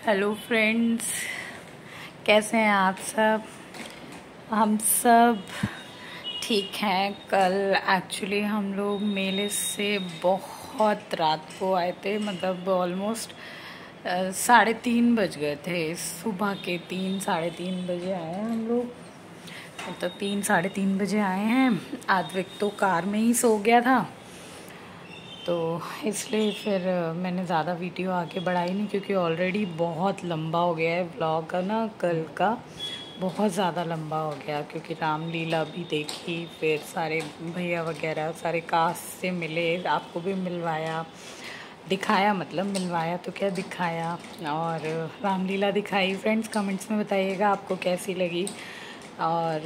Hello friends, कैसे हैं आप सब। हम सब ठीक हैं। कल एक्चुअली हम लोग मेले से बहुत रात को आए थे, मतलब ऑलमोस्ट 3:30 बज गए थे। सुबह के 3-3:30 बजे आए हैं हम लोग, मतलब 3-3:30 बजे आए हैं। आद्विक तो कार में ही सो गया था, तो इसलिए फिर मैंने ज़्यादा वीडियो आगे बढ़ाई नहीं, क्योंकि ऑलरेडी बहुत लंबा हो गया है व्लॉग का ना। कल का बहुत ज़्यादा लंबा हो गया, क्योंकि रामलीला भी देखी, फिर सारे भैया वगैरह सारे कास्ट से मिले, आपको भी मिलवाया, दिखाया, मतलब मिलवाया तो क्या दिखाया, और रामलीला दिखाई। फ्रेंड्स कमेंट्स में बताइएगा आपको कैसी लगी। और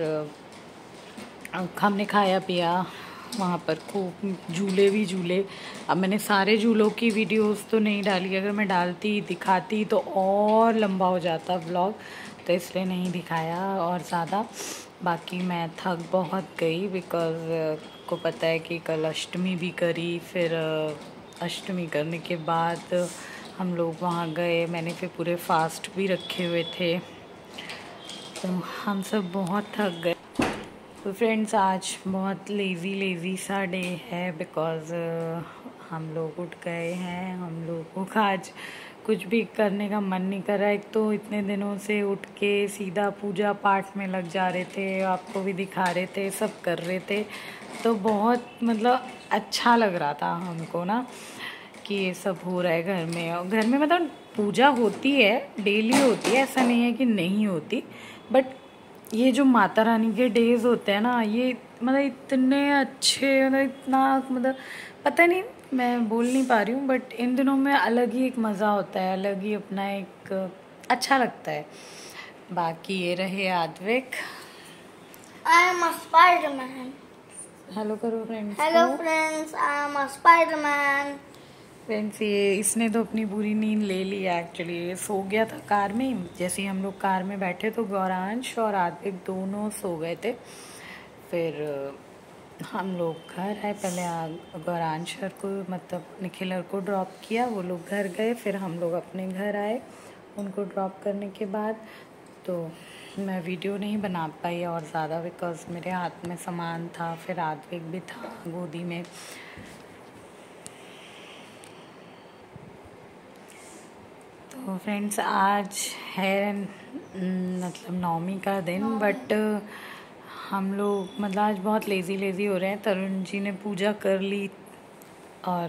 हमने खाया पिया वहाँ पर, खूब झूले भी झूले। अब मैंने सारे झूलों की वीडियोस तो नहीं डाली, अगर मैं डालती दिखाती तो और लंबा हो जाता व्लॉग, तो इसलिए नहीं दिखाया और ज़्यादा। बाकी मैं थक बहुत गई, बिकॉज़ आपको पता है कि कल अष्टमी भी करी, फिर अष्टमी करने के बाद हम लोग वहाँ गए। मैंने फिर पूरे फास्ट भी रखे हुए थे, तो हम सब बहुत थक गए। तो फ्रेंड्स आज बहुत लेज़ी सा डे है, बिकॉज़ हम लोग उठ गए हैं। हम लोगों का आज कुछ भी करने का मन नहीं कर रहा है। एक तो इतने दिनों से उठ के सीधा पूजा पाठ में लग जा रहे थे, आपको भी दिखा रहे थे, सब कर रहे थे, तो बहुत मतलब अच्छा लग रहा था हमको ना कि ये सब हो रहा है घर में। और घर में मतलब पूजा होती है, डेली होती है, ऐसा नहीं है कि नहीं होती, बट ये जो माता रानी के डेज होते हैं ना, ये मतलब इतने अच्छे, मतलब इतना, मतलब पता नहीं, मैं बोल नहीं पा रही हूँ, बट इन दिनों में अलग ही एक मज़ा होता है, अलग ही अपना एक अच्छा लगता है। बाकी ये रहे Advik. I am a Spider-Man. Hello करो friends. Hello friends, I am a Spider-Man. Friends ये इसने तो अपनी पूरी नींद ले ली है। एक्चुअली ये सो गया था कार में। जैसे ही हम लोग कार में बैठे तो गौरांश और आदित्य दोनों सो गए थे। फिर हम लोग घर आए। पहले गौरांश को, मतलब निखिल को ड्रॉप किया, वो लोग घर गए, फिर हम लोग अपने घर आए उनको ड्रॉप करने के बाद। तो मैं वीडियो नहीं बना पाई और ज़्यादा, बिकॉज मेरे हाथ में सामान था, फिर आद्विक भी था गोदी में। तो फ्रेंड्स आज है मतलब नवमी का दिन, बट हम लोग मतलब आज बहुत लेज़ी हो रहे हैं। तरुण जी ने पूजा कर ली, और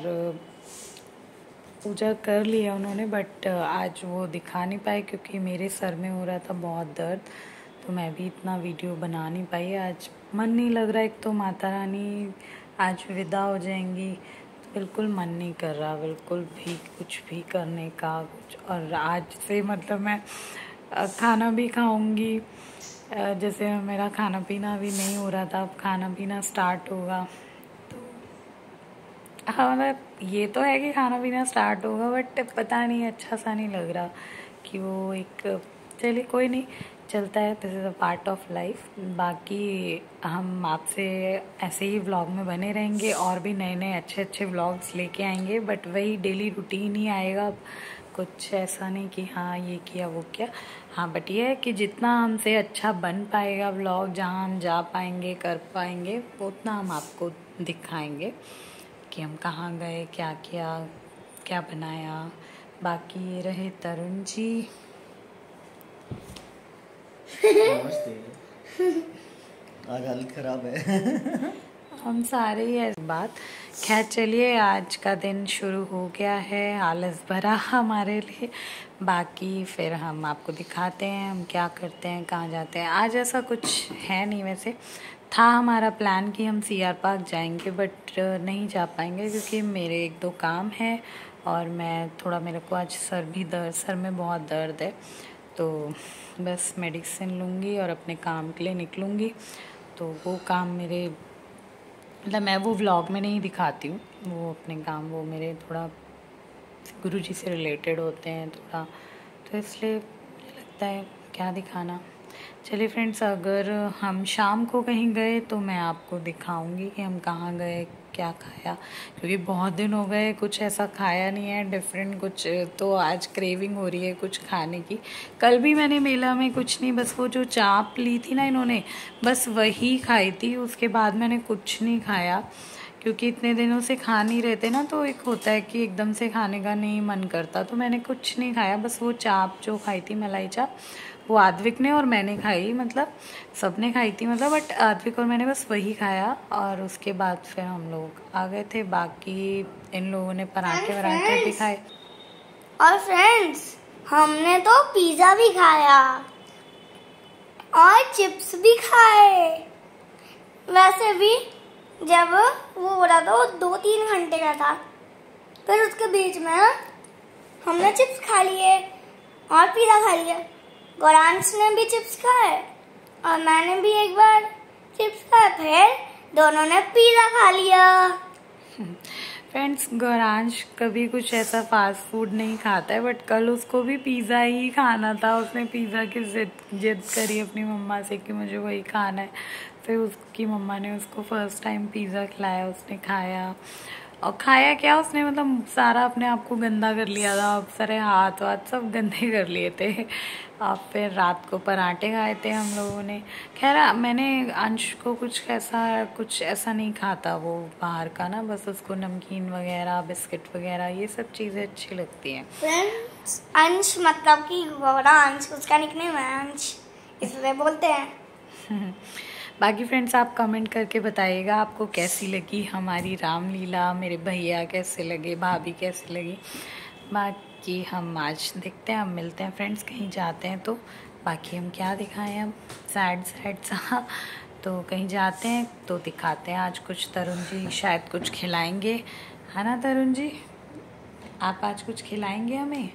पूजा कर लिया उन्होंने, बट आज वो दिखा नहीं पाए, क्योंकि मेरे सर में हो रहा था बहुत दर्द, तो मैं भी इतना वीडियो बना नहीं पाई। आज मन नहीं लग रहा, एक तो माता रानी आज विदा हो जाएंगी, बिल्कुल मन नहीं कर रहा, बिल्कुल भी कुछ भी करने का कुछ। और आज से मतलब मैं खाना भी खाऊंगी, जैसे मेरा खाना पीना भी नहीं हो रहा था, अब खाना पीना स्टार्ट होगा। तो हाँ, मतलब ये तो है कि खाना पीना स्टार्ट होगा, बट पता नहीं, अच्छा सा नहीं लग रहा कि वो एक, चलिए कोई नहीं, चलता है, this is a part of life. बाकी हम आपसे ऐसे ही व्लॉग में बने रहेंगे, और भी नए नए अच्छे व्लॉग्स लेके आएंगे, बट वही डेली रूटीन ही आएगा। कुछ ऐसा नहीं कि हाँ ये किया वो किया, हाँ, बट ये है कि जितना हमसे अच्छा बन पाएगा व्लॉग, जहाँ हम जा पाएंगे, कर पाएंगे, उतना हम आपको दिखाएंगे कि हम कहाँ गए, क्या किया, क्या बनाया। बाकी ये रहे तरुण जी। आज हालत खराब है। हम सारे ही ऐसी बात। खैर चलिए, आज का दिन शुरू हो गया है, आलस भरा हमारे लिए। बाकी फिर हम आपको दिखाते हैं हम क्या करते हैं, कहाँ जाते हैं। आज ऐसा कुछ है नहीं, वैसे था हमारा प्लान कि हम CR पार्क जाएंगे, बट नहीं जा पाएंगे, क्योंकि मेरे 1-2 काम है, और मैं थोड़ा, मेरे को आज सर में बहुत दर्द है, तो बस मेडिसिन लूँगी और अपने काम के लिए निकलूँगी। तो वो काम मेरे, मतलब मैं वो व्लॉग में नहीं दिखाती हूँ, वो अपने काम, वो मेरे थोड़ा गुरुजी से रिलेटेड होते हैं थोड़ा, तो इसलिए मुझे लगता है क्या दिखाना। चलिए फ्रेंड्स, अगर हम शाम को कहीं गए तो मैं आपको दिखाऊंगी कि हम कहाँ गए, क्या खाया, क्योंकि बहुत दिन हो गए कुछ ऐसा खाया नहीं है डिफरेंट कुछ, तो आज क्रेविंग हो रही है कुछ खाने की। कल भी मैंने मेला में कुछ नहीं, बस वो जो चाप ली थी ना इन्होंने, बस वही खाई थी, उसके बाद मैंने कुछ नहीं खाया, क्योंकि इतने दिनों से खा नहीं रहते ना, तो एक होता है कि एकदम से खाने का नहीं मन करता, तो मैंने कुछ नहीं खाया, बस वो चाप जो खाई थी मलाई चाप, वो आद्विक ने और मैंने खाई, मतलब सबने खाई थी मतलब, बट आद्विक और मैंने बस वही खाया। और उसके बाद फिर हम लोग आ गए थे, बाकी इन लोगों ने पराठे वराठे भी खाए। और फ्रेंड्स, हमने तो पिज्जा भी खाया और चिप्स भी खाए। वैसे भी जब वो हो रहा था वो 2-3 घंटे का था, फिर उसके बीच में हमने चिप्स खा लिए और पिज़्ज़ा खा लिया। गौरांश ने भी चिप्स खाए और मैंने भी एक बार चिप्स खाए, फिर दोनों ने पिज़्ज़ा खा लिया। फ्रेंड्स, गौरांश कभी कुछ ऐसा फास्ट फूड नहीं खाता है, बट कल उसको भी पिज़्ज़ा ही खाना था। उसने पिज़्ज़ा की जिद करी अपनी मम्मा से कि मुझे वही खाना है, फिर उसकी मम्मा ने उसको फर्स्ट टाइम पिज़्ज़ा खिलाया, उसने खाया। और खाया क्या उसने, मतलब सारा अपने आप को गंदा कर लिया था, सारे हाथ वाथ सब गंदे कर लिए थे। और फिर रात को पराठे खाए थे हम लोगों ने। खैर मैंने अंश को कुछ ऐसा नहीं खाता वो बाहर का ना, बस उसको नमकीन वगैरह बिस्किट वगैरह ये सब चीज़ें अच्छी लगती हैं। फ्रेंड्स, अंश मतलब कि गौरांश, उसका निकनेम है अंश, इसलिए बोलते हैं। बाकी फ्रेंड्स, आप कमेंट करके बताइएगा आपको कैसी लगी हमारी रामलीला, मेरे भैया कैसे लगे, भाभी कैसी लगी। बाकी हम आज देखते हैं, हम मिलते हैं फ्रेंड्स, कहीं जाते हैं तो। बाकी हम क्या दिखाएं, अब सैड सा तो कहीं जाते हैं तो दिखाते हैं आज कुछ। तरुण जी शायद कुछ खिलाएंगे, है ना तरुण जी? आप आज कुछ खिलाएंगे हमें?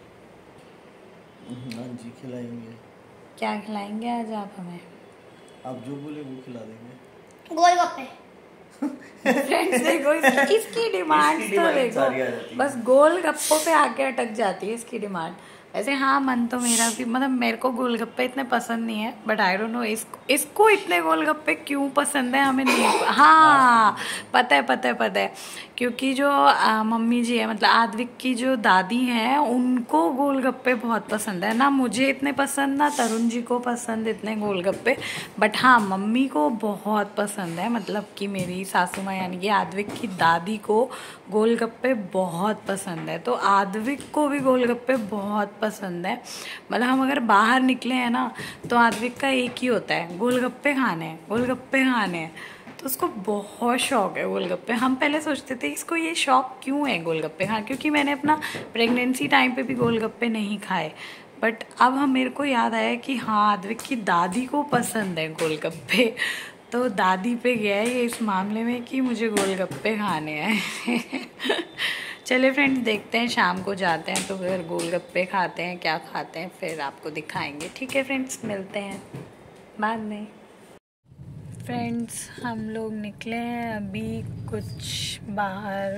हाँ जी, खिलाएंगे। क्या खिलाएंगे आज आप हमें? आप जो बोले वो खिला देंगे। गोलगप्पे। फ्रेंड्स देखो, इसकी डिमांड तो देखो, बस गोलगप्पों पे आके अटक जाती है इसकी डिमांड। वैसे हाँ, मन तो मेरा भी, मतलब मेरे को गोलगप्पे इतने पसंद नहीं है, बट आई डोंट नो इसको इतने गोलगप्पे क्यों पसंद है हमें नहीं। हाँ पता है, क्योंकि जो मम्मी जी है, मतलब आद्विक की जो दादी हैं, उनको गोलगप्पे बहुत पसंद है ना। मुझे इतने पसंद, ना तरुण जी को पसंद इतने गोलगप्पे, बट हाँ मम्मी को बहुत पसंद है, मतलब कि मेरी सासू माँ यानी कि आद्विक की दादी को गोलगप्पे बहुत पसंद है, तो आद्विक को भी गोलगप्पे बहुत पसंद है। मतलब हम अगर बाहर निकले हैं ना, तो आद्विक का एक ही होता है, गोलगप्पे खाने हैं, तो उसको बहुत शौक है गोलगप्पे। हम पहले सोचते थे इसको ये शौक क्यों है गोलगप्पे खाने, क्योंकि मैंने अपना प्रेगनेंसी टाइम पे भी गोलगप्पे नहीं खाए, बट अब मेरे को याद आया कि हाँ आद्विक की दादी को पसंद है गोलगप्पे, तो दादी पे गया है ये इस मामले में कि मुझे गोलगप्पे खाने हैं। चलिए फ्रेंड्स, देखते हैं, शाम को जाते हैं तो फिर गोलगप्पे खाते हैं, क्या खाते हैं फिर आपको दिखाएंगे। ठीक है फ्रेंड्स, मिलते हैं बाद में। फ्रेंड्स, हम लोग निकले हैं अभी कुछ बाहर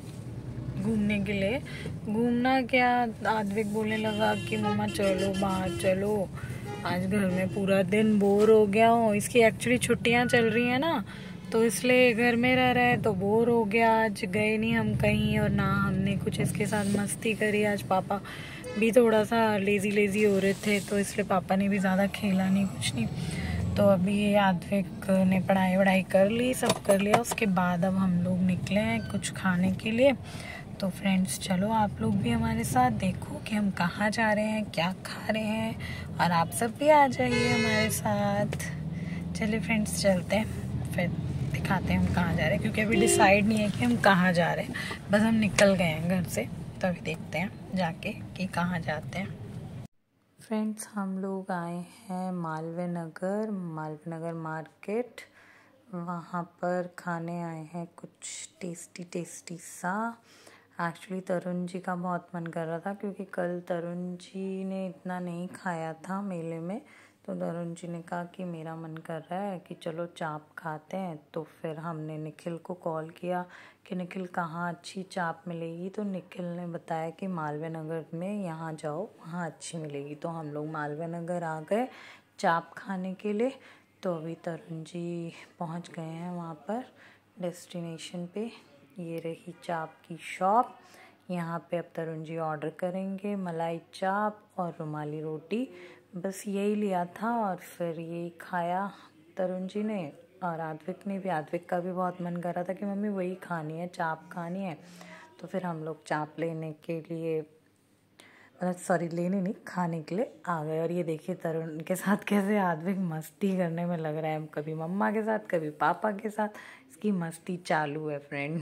घूमने के लिए। घूमना क्या, आद्विक बोलने लगा कि मम्मा चलो बाहर चलो, आज घर में पूरा दिन बोर हो गया हूँ। इसकी एक्चुअली छुट्टियाँ चल रही हैं ना, तो इसलिए घर में रह रहे हैं, तो बोर हो गया। आज गए नहीं हम कहीं, और ना हमने कुछ इसके साथ मस्ती करी। आज पापा भी थोड़ा सा लेज़ी हो रहे थे, तो इसलिए पापा ने भी ज़्यादा खेला नहीं, कुछ नहीं। तो अभी आद्विक ने पढ़ाई कर ली, सब कर लिया, उसके बाद अब हम लोग निकले हैं कुछ खाने के लिए। तो फ्रेंड्स चलो आप लोग भी हमारे साथ देखो कि हम कहाँ जा रहे हैं, क्या खा रहे हैं, और आप सब भी आ जाइए हमारे साथ। चलिए फ्रेंड्स, चलते हैं, फिर दिखाते हैं हम कहाँ जा रहे हैं, क्योंकि अभी डिसाइड नहीं है कि हम कहाँ जा रहे हैं, बस हम निकल गए हैं घर से, तो अभी देखते हैं जाके कि कहाँ जाते हैं। फ्रेंड्स, हम लोग आए हैं मालवीय नगर मार्केट, वहाँ पर खाने आए हैं कुछ टेस्टी सा। एक्चुअली तरुण जी का बहुत मन कर रहा था, क्योंकि कल तरुण जी ने इतना नहीं खाया था मेले में, तो तरुण जी ने कहा कि मेरा मन कर रहा है कि चलो चाप खाते हैं। तो फिर हमने निखिल को कॉल किया कि निखिल कहाँ अच्छी चाप मिलेगी, तो निखिल ने बताया कि मालवीय नगर में यहाँ जाओ, वहाँ अच्छी मिलेगी। तो हम लोग मालवीय नगर आ गए चाप खाने के लिए। तो अभी तरुण जी पहुँच गए हैं वहाँ पर, डेस्टिनेशन पे। ये रही चाप की शॉप। यहाँ पे अब तरुण जी ऑर्डर करेंगे मलाई चाप और रुमाली रोटी। बस यही लिया था और फिर यही खाया तरुण जी ने और आद्विक ने भी। आद्विक का भी बहुत मन कर रहा था कि मम्मी वही खानी है, चाप खानी है। तो फिर हम लोग चाप लेने के लिए, मतलब सॉरी लेने नहीं, खाने के लिए आ गए। और ये देखिए तरुण के साथ कैसे आद्विक मस्ती करने में लग रहा है। कभी मम्मा के साथ, कभी पापा के साथ इसकी मस्ती चालू है फ्रेंड।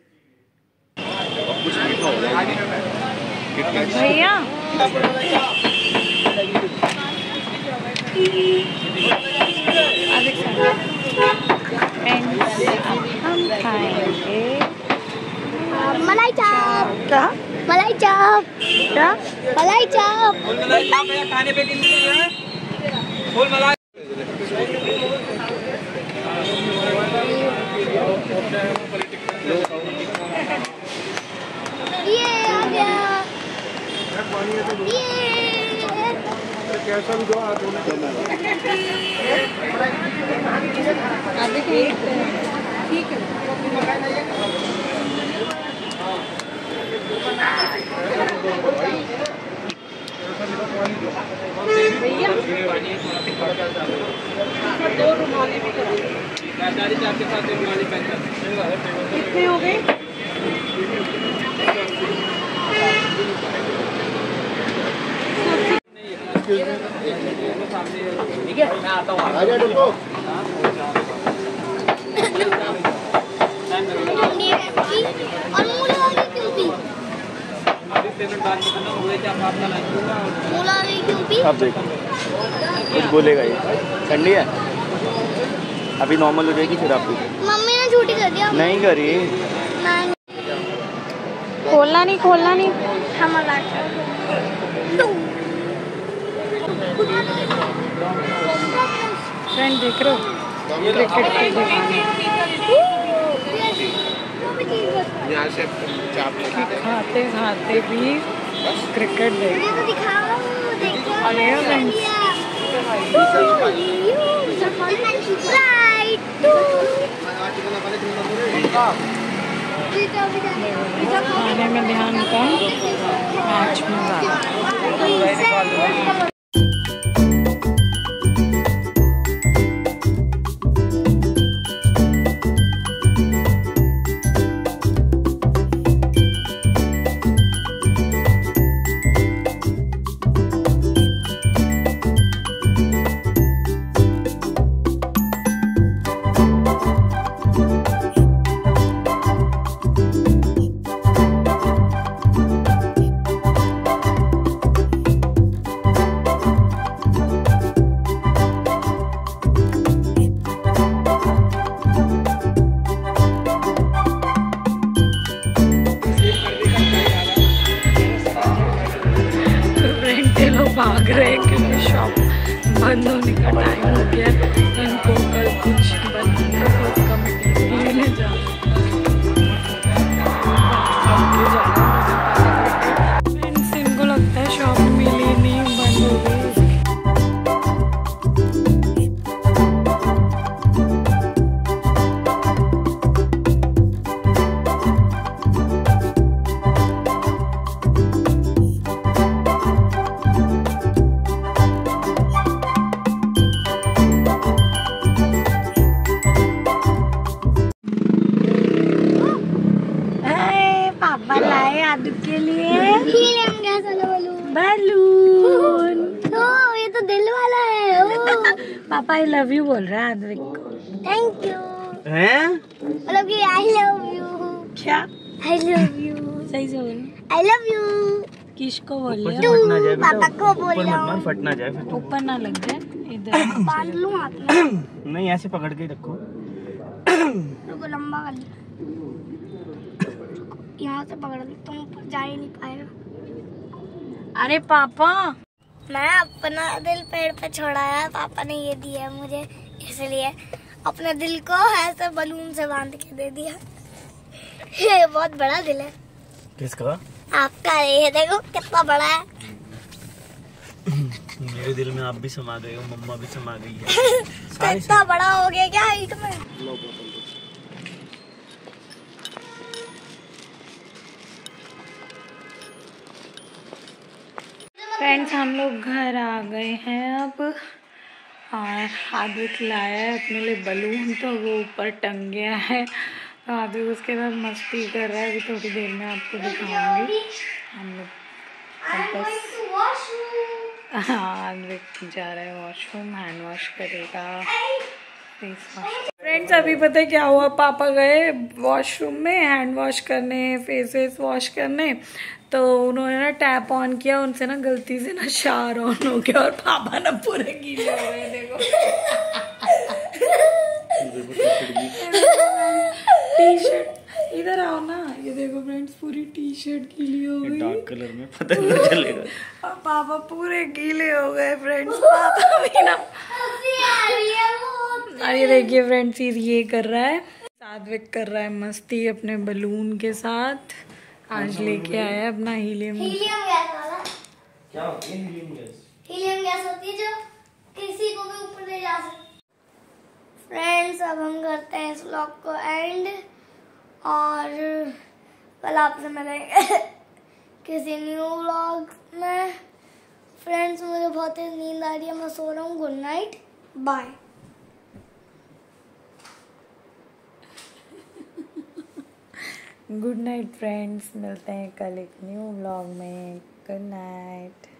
भैया हम खाएंगे मलाई चाप। क्या? मलाई चाप। क्या? मलाई चाप। खाने पे फुल मलाई। ये आ गया। ये कैसा भी दो ठीक है। भैया 2 रुमाली भी कर दो। आपके साथ रुमाली पैक कर। कितने हो गए? ठीक है, मैं आता हूँ। और मूला वाली क्यों भी? मूला वाली क्यों भी? अब देखो कुछ बोलेगा ये। ठंडी है, अभी नॉर्मल हो जाएगी फिर आपकी। मम्मी ने छुट्टी कर दिया। नहीं करी। नहीं खोलना नहीं, खोलना नहीं। हम फ्रेंड देख रहे हो क्रिकेट के दीवाने। खाते खाते भी क्रिकेट देख। मुझे तो दिखाओ। देखो खाने में ध्यान कम, मैच में ज़्यादा। भाग रहे हैं क्योंकि शॉप बंद होने का टाइम हो गया। इनको कल कुछ बनाना है तो उसका मटेरियल लेने जा रहे हैं। इनको लगता है शॉप मिली नहीं, बंद हो गई। के लिए बैलून। ये तो दिल वाला है। पापा आई लव यू बोल रहा है आद्विक को। Thank you. हैं? मतलब कि आई लव यू। क्या? I love you. सही से बोल। I love you. किसको बोल रहे फट ना जाए पापा को बोल रहा हूँ। फट ना जाए फिर। ऊपर ना लग जाए, इधर बांध लूँ हाथ में। नहीं ऐसे पकड़ के रखो। रुको लंबा कर ली। यहाँ से पकड़ ली, तुम ऊपर जा ही नहीं पाएगा। अरे पापा, मैं अपना दिल पेड़ पे छोड़ा है, पापा ने ये दिया मुझे, इसलिए अपने दिल को ऐसे बलून से बांध के दे दिया। ये बहुत बड़ा दिल है। किसका? आपका। ये देखो कितना बड़ा है। मेरे दिल में आप भी समा गए हो, मम्मा भी समा गई है। तो इतना बड़ा हो गया क्या हाइट में? फ्रेंड्स हम लोग घर आ गए हैं अब, और आदित लाया है अपने लिए बलून, तो वो ऊपर टंग गया है। आदित उसके साथ मस्ती कर रहा है, अभी थोड़ी देर में आपको दिखाऊंगी। हम लोग हाँ आदित जा रहा है वॉशरूम, हैंड वॉश करेगा, फेस वॉश। फ्रेंड्स अभी पता है क्या हुआ, पापा गए वॉशरूम में हैंड वॉश करने, फेस वॉश करने, तो उन्होंने ना टैप ऑन किया, उनसे ना गलती से ना शावर ऑन हो गया और पापा ना पूरे गीले हो गए। देखो टी शर्ट, इधर आओ ना, ये देखो फ्रेंड्स पूरी टी शर्ट गीली हो गई, डार्क कलर में पता नहीं चलेगा। और पापा पूरे गीले हो गए फ्रेंड्स। पापा भी ना, ये देखिए फ्रेंड्स ये कर रहा है, सात्विक कर रहा है मस्ती अपने बलून के साथ। आज लेके आया है अपना हीलियम गैस वाला। क्या होती है हीलियम गैस? हीलियम गैस होती है जो किसी को भी ऊपर ले जा सकती। फ्रेंड्स अब हम करते हैं इस व्लॉग को एंड, और कल आपसे मिलेंगे किसी न्यू व्लॉग में। फ्रेंड्स मुझे बहुत ही नींद आ रही है, मैं सो रहा हूँ। Good night, bye. Good night friends, मिलते हैं कल एक न्यू व्लॉग में। Good night.